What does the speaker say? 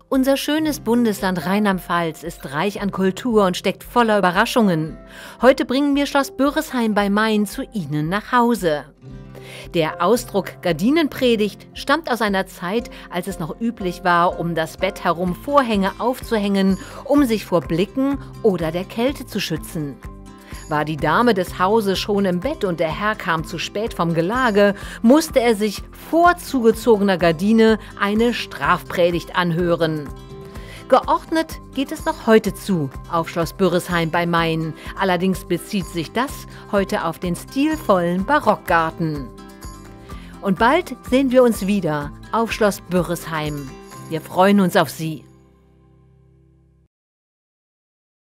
Unser schönes Bundesland Rheinland-Pfalz ist reich an Kultur und steckt voller Überraschungen. Heute bringen wir Schloss Bürresheim bei Main zu Ihnen nach Hause. Der Ausdruck Gardinenpredigt stammt aus einer Zeit, als es noch üblich war, um das Bett herum Vorhänge aufzuhängen, um sich vor Blicken oder der Kälte zu schützen. War die Dame des Hauses schon im Bett und der Herr kam zu spät vom Gelage, musste er sich vor zugezogener Gardine eine Strafpredigt anhören. Geordnet geht es noch heute zu auf Schloss Bürresheim bei Main. Allerdings bezieht sich das heute auf den stilvollen Barockgarten. Und bald sehen wir uns wieder auf Schloss Bürresheim. Wir freuen uns auf Sie.